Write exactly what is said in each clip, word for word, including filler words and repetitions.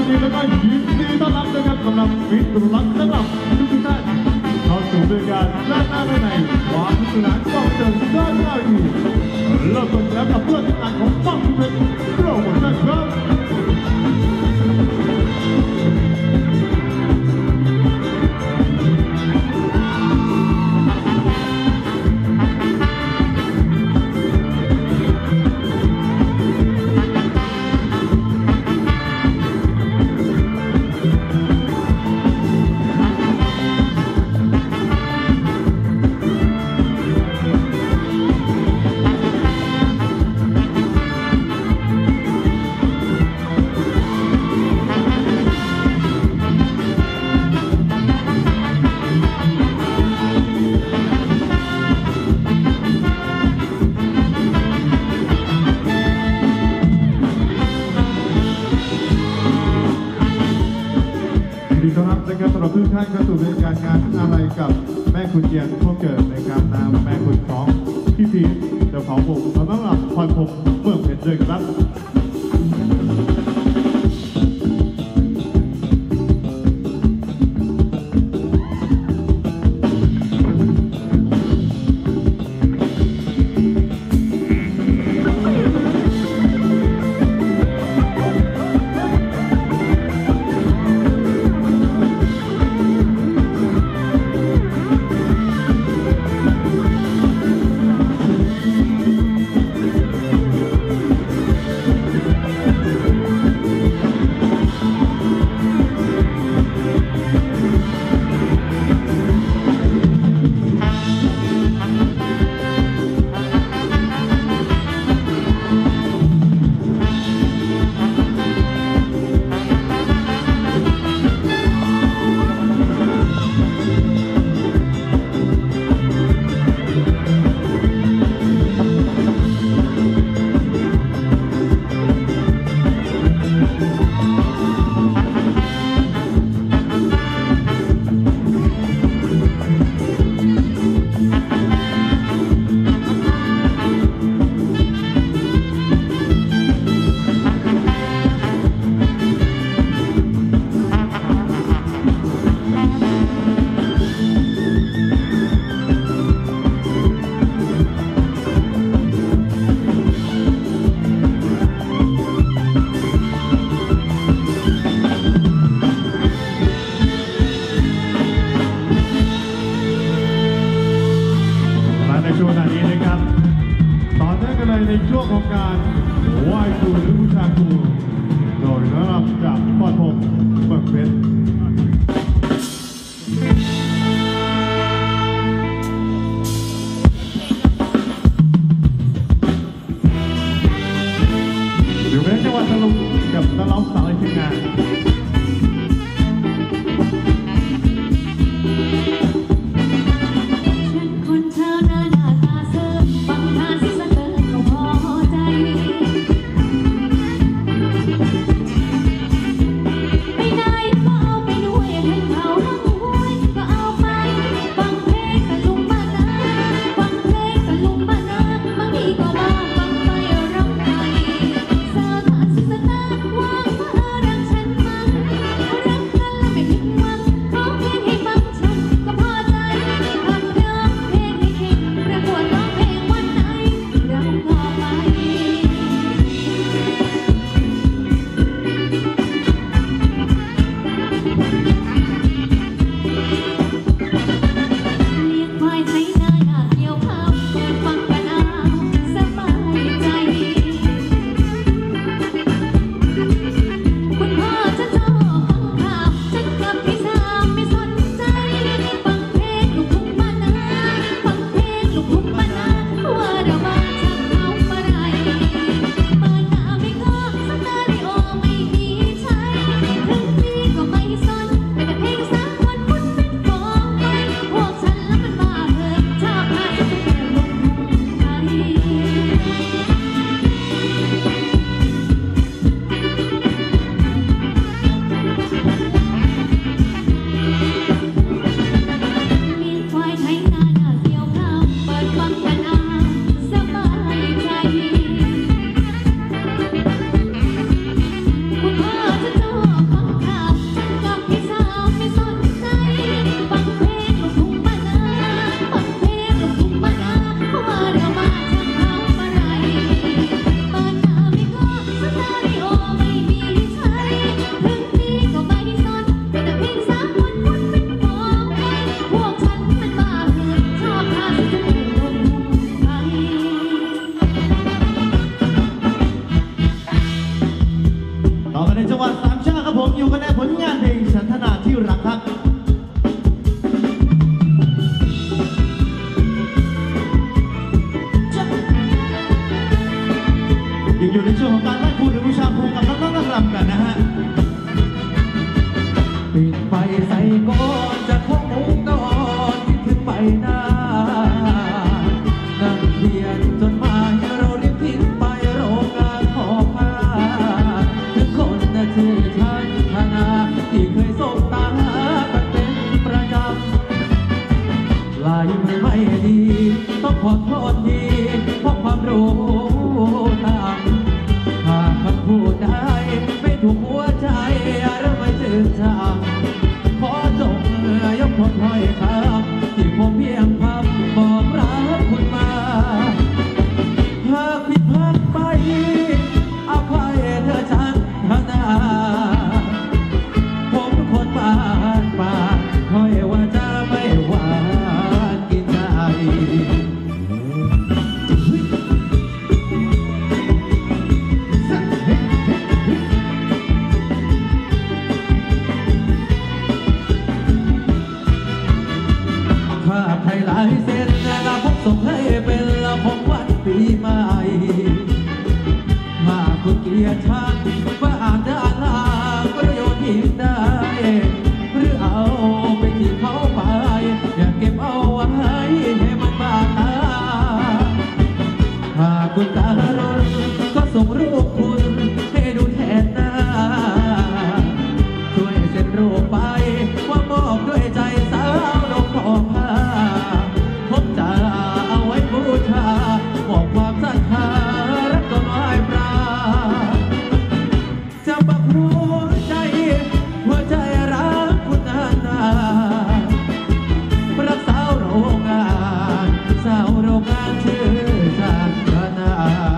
ดีแล้วก็ยินดีต้อนรับนะครับกำลังมิตรรักสำหรับทุกท่านเข้าสู่รายการด้านหน้าในความสนุกสนานความเจริญด้านหน้าดีเริ่มต้นแล้วกับเพื่อนงานของฟังเป็นโปรโมชั่นครับดีต้อนรับนะครับสำหรับทุกท่านเข้าสู่รายการงานอะไรกับแม่คุณเจียนพวกเกิดนะครับนามแม่คุณของพี่พีเจ้าของวงสำหรับพรพรหมเมืองเพชรด้วยครับในช่วงของการไหว้ครูหรือบูชาครูโดยระดับจากพ่อพงษ์เมืองเพชรอยู่ในจังหวัดตะลุงกับตะล้อมสาวในทีมงานในจังหวัดสามชาติครับผมอยู่กันในผลงานเพลงฉันทนาที่รักครับยังอยู่ในช่วงของการไล่พูดหรือบูชาภูกับน้องๆนักรำกันนะฮะปิดไฟใส่ก่อนจะคงมุกนอนคิดถึงใบหน้านั่งเขียนจดหมายเรารีบทิ้งไปโรงงานขอผ้าถึงคนน่ะชื่อฉันธนาที่เคยส่งตากันเป็นประจำลายมือไม่ดีต้องขอโทษทีเพราะความรู้ต่างหากคำพูดใดไม่ถูกหัวใจหรือไม่ถึงทางขอจงยกโทษถ้อยคำที่ผมเพียงคำบอกรักคุณมาหากผิดพลาดไปอภัยเธอฉันธนาผมคนบ้านป่าถ้อยว่าจะไม่หวานกินใจถ้าใครหลายเส้นนะผมส่งให้เป็นละของวันปีใหม่มาคุณเกียรติชันว่าอาจจะลาประโยชน์ที่ได้หรือเอาไปที่เขาไปอย่าเก็บเอาไว้ให้มันบาดตาหากคุณการุณก็ส่งรูปคุณให้ดูแทนหน้าช่วยเซ็นรูปไปว่ามอบด้วยใจสาวดอกทองผ้าผมจะเอาไว้บูชาบอกความศรัทธารักต้นไม้ปลาจะบักหัวใจหัวใจรักคุณนานนารักสาวโรงงานสาวโรงงานชื่อฉันธนา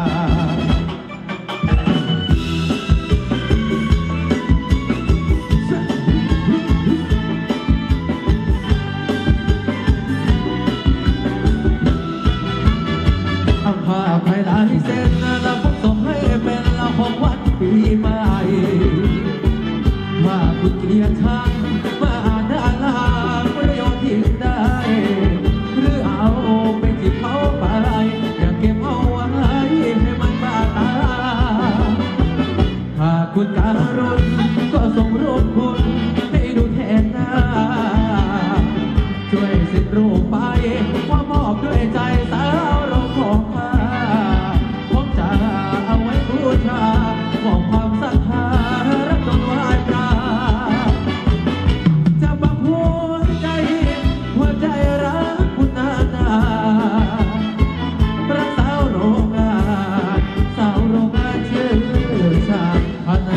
เอาผ้าไปหลายเส้นแล้วผมส่งให้เป็นละของวันปีใหม่ว่าคุณเกียรติชันว่าอาจได้ลาประโยชน์ที่ได้หรือเอาไปที่เขาไปอย่าเก็บเอาไว้ให้มันบาดตาหากคุณการุณก็ส่งรูปคุณให้ดูแทนหน้าช่วยเซ็นรูปไปว่ามอบด้วยใจสาวโรงของผ้าผมจะเอาไว้บูชาบอกความศรัทธารักต้นไม้ปลาจะบังหัวใจหัวใจรักคุณนานารักสาวโรงงานสาวโรงงานชื่อชาติธนา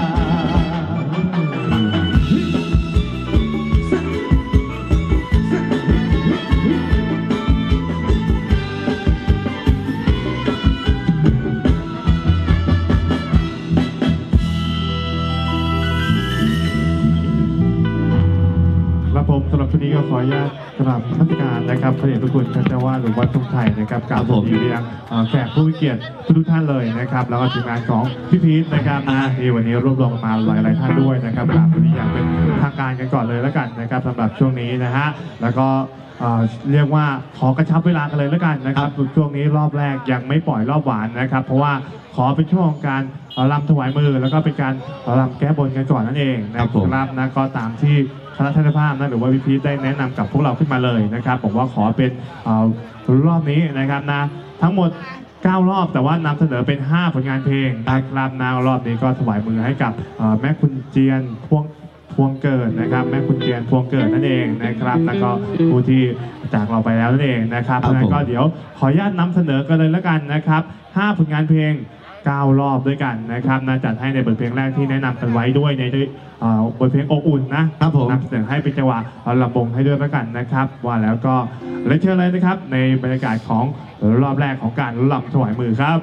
ครับผมสำหรับช่วงนี้ก็ขออนุญาตกราบนมัสการนะครับพระเดชพระคุณท่านเจ้าวาดหลวงวัดทรงไทยนะครับกราบสวัสดีไปยังแขกผู้มีเกียรติทุกท่านเลยนะครับแล้วก็ทีมงานของพี่พีทนะครับที่วันนี้รวบรวมมาหลายๆท่านด้วยนะครับกราบวันนี้อย่างเป็นทางการกันก่อนเลยแล้วกันนะครับสำหรับช่วงนี้นะฮะแล้วก็เรียกว่าขอกระชับเวลากันเลยแล้วกันนะครับช่วงนี้รอบแรกยังไม่ปล่อยรอบหวานนะครับเพราะว่าขอเป็นช่วงของการรำถวายมือแล้วก็เป็นการรำแก้บนกันก่อนนั่นเองนะครับนะก็ตามที่คณะท่านภาพนะหรือว่าพี่พีทได้แนะนำกับพวกเราขึ้นมาเลยนะครับผมว่าขอเป็นรอบนี้นะครับนะทั้งหมดเก้ารอบแต่ว่านำเสนอเป็นห้าผลงานเพลงนะครับนะรอบนี้ก็ถวายมือให้กับแม่คุณเจียนพวงพวงเกิดนะครับแม่คุณเจียนพวงเกิดนั่นเองนะครับแล้วก็ผู้ที่จากเราไปแล้วนั่นเองนะครับเพราะฉะนั้นก็เดี๋ยวขออนุญาตนำเสนอกันเลยแล้วกันนะครับห้าผลงานเพลงเก้ารอบด้วยกันนะครับนะจัดให้ในบทเพลงแรกที่แนะนำกันไว้ด้วยในบทเพลงอบอุ่นนะครับผมนำเสนอให้เป็นจังหวะลำบงให้ด้วยแล้วกันนะครับว่าแล้วก็เล่นเชิญเลยนะครับในบรรยากาศของรอบแรกของการรำถวายมือครับ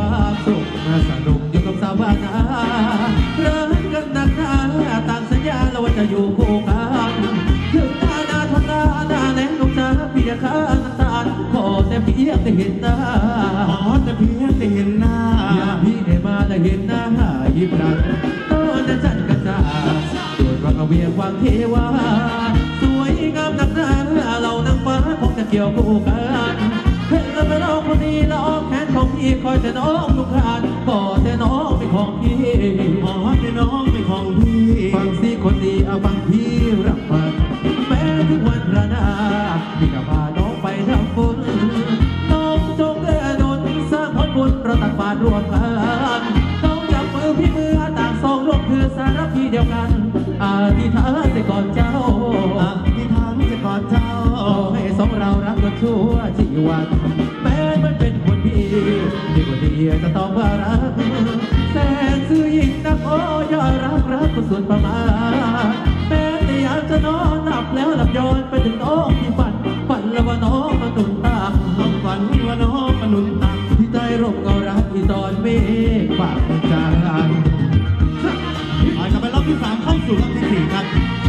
ความสุขสนุกอยู่กับสาวนารักกันนักหนาต่างสัญญาแล้วว่าจะอยู่คู่กันถึงหน้าหน้าทนหน้าหน้าแรงลูกสาวพี่จะข้าน้ำตาลขอแต่เพียงได้เห็นหน้าขอแต่เพียงได้เห็นหน้าอยากพี่ได้มาได้เห็นหน้ายิ้มรักตอนนั้นฉันกันจ้าโดดรักเวียงวางเทวาสวยงามนักหนาเรานางฟ้าคงจะเกี่ยวคู่กันเห็นแล้วไม่ร้องคนนี้แล้วอ้อมแขนของพี่คอยแต่น้องทุกครานขอแต่น้องเป็นของพี่ขอแต่น้องเป็นของพี่ฟังสิคนดีเอาฟังพี่รักมันแม้ทุกวันระนาพี่ก็พาน้องไปทำบุญน้องจงเอื้อหนุนสร้างผลบุญเราต่างฝ่ารวมกันน้องจับมือพี่มือต่างสองร่วมคือสารพีเดียวกันอธิษฐานจะก่อนเจ้าอธิษฐานจะก่อนเจ้าให้สองเรารักกันชั่วชีวันแม้มันเป็นคนพี่ที่คนดีจะต้องว่ารักแสนซื่อยิ่งนักโอ้ยอรักรักก็ส่วนประมาณแม้แต่อยากจะนอนหลับแล้วหลับย้อนไปถึงน้องที่ฝันฝันแล้วว่าน้องมาตุนตามต้องฝันว่าน้องมาหนุนตังที่ใจร่มเงารักที่ตอนเมฆฝากจางไปกันไปรอบที่สามเข้าสู่รอบที่สี่ครับ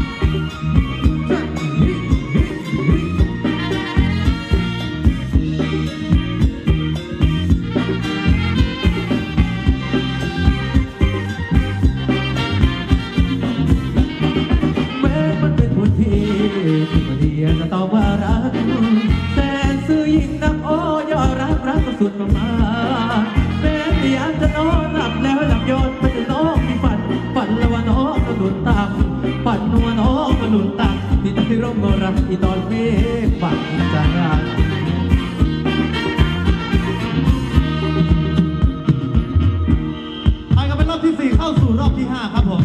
จะตอบว่ารักแสนซื่อยิ่งนักโอ้ยอรักรักก็สุดประมาณแม้แต่อยากจะนอนหลับแล้วหลับย้อนไปถึงน้องที่ฝันฝันแล้วว่าน้องก็หนุนตามฝันว่าน้องก็หนุนตามที่ที่ร่มเงารักที่ตอนเมฆฝันจางไปกันเป็นรอบที่สี่เข้าสู่รอบที่ห้าครับผม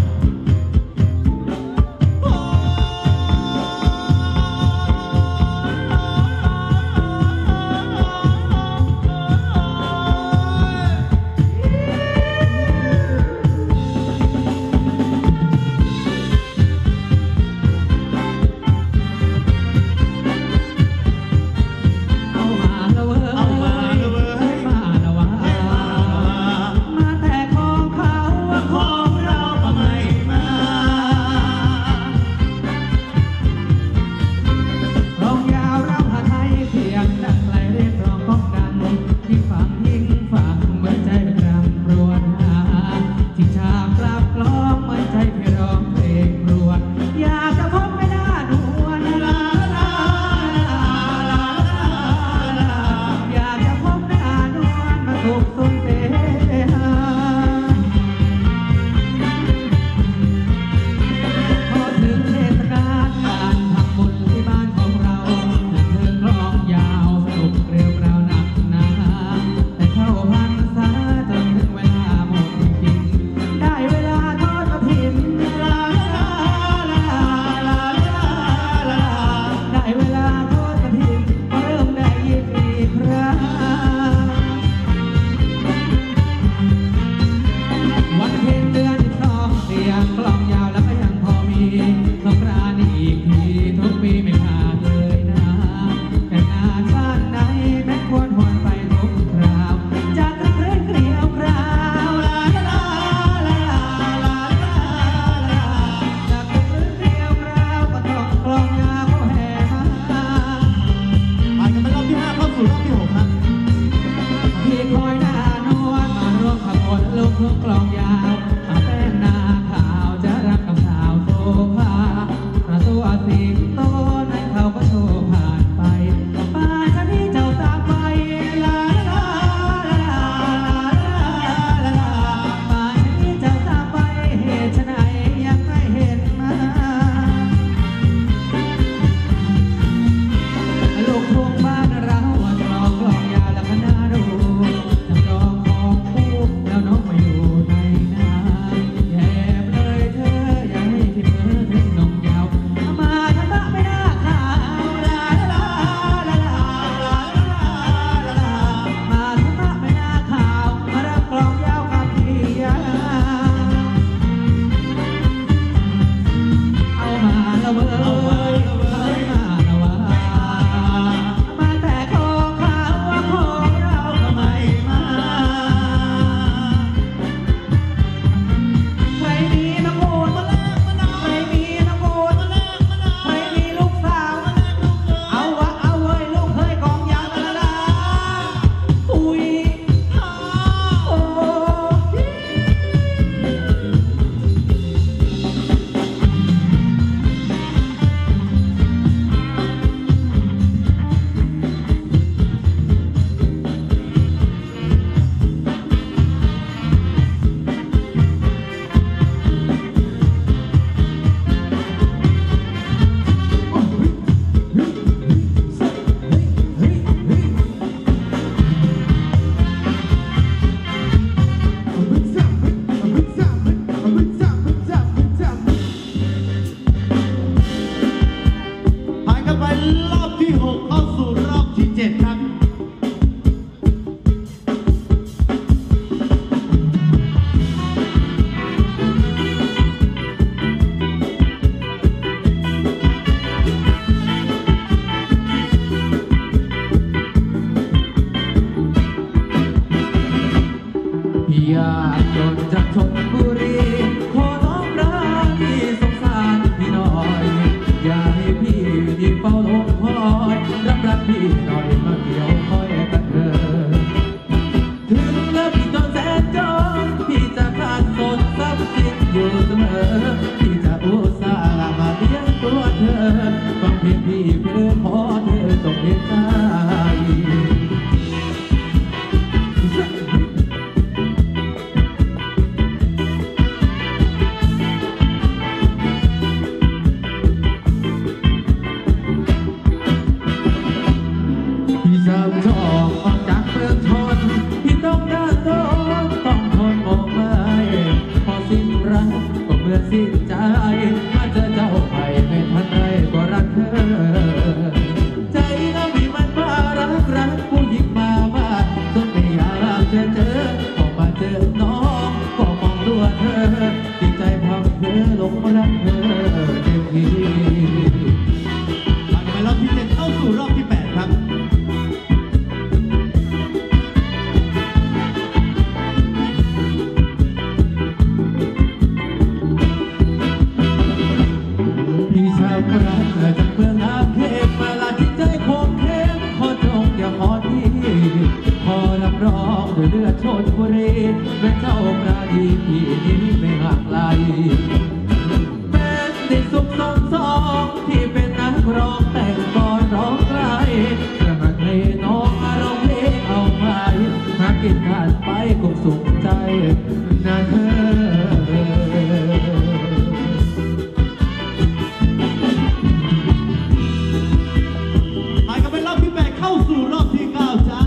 อยากจนจากชลบุรีขอน้องรักที่สงสารพี่หน่อยอย่าให้พี่ที่เฝ้าลงคอยรับรักพี่หน่อยมาเกี่ยวคอยกันเถอะถึงแล้วพี่จนแสนจนพี่จะขาดสนทรัพย์สินอยู่เสมอพี่จะอุตส่าห์มาเลี้ยงตัวเธอฟังเพลงพี่เพื่อขอเธอจงเห็นใจพี่สาวจอกออกจากเมืองชนพี่ต้องเดินโดนต้องทนมองไม่พอสิ้นรักก็เหมือนสิ้นใจมาเจอเจ้าไปไม่ทันไรก็รักเธอใจน้องพี่มันมารักรักผู้หญิงมาบ้านจนไม่อยากจะเจอพอมาเจอน้องก็มองดูเธอจิตใจพังเธอหลงรักเธอเต็มที่ผ่านไปรอบที่เจ็ดเข้าสู่รอบที่แปดครับพี่ชาวกรักจากเมืองอาเขตมาลาจิตใจคงเข้มขอจงอย่าขอที่ขอรับรองด้วยเลือดชนบุรีเป็นเจ้าปราณีพี่นี้ไม่ห่างไกลเป็นติดสุขสองสองที่เป็นนักร้องแต่งก่อนร้องไกลจะมาให้น้องมาร้องเพลงเอาไปหากินขาดไปคงสุขใจนะเธอผ่านกันไปรอบที่แปดเข้าสู่รอบที่เก้าจ้า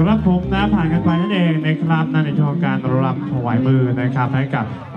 ครับผมนะผ่านกันไปนั่นเองนะครับนั่นในช่วงการรำถวายมือนะครับให้กับ